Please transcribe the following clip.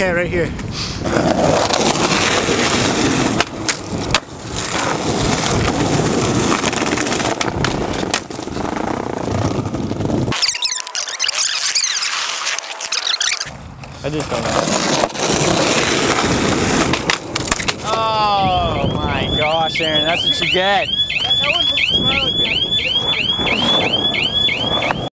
Okay, right here. I just don't know. Oh my gosh, Aaron, that's what you get.